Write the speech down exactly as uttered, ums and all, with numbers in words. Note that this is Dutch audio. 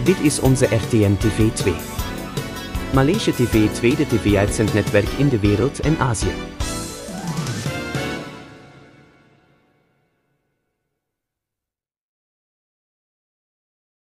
Dit is onze R T M T V twee. Malaysia T V, tweede T V-uitzendnetwerk in de wereld en Azië.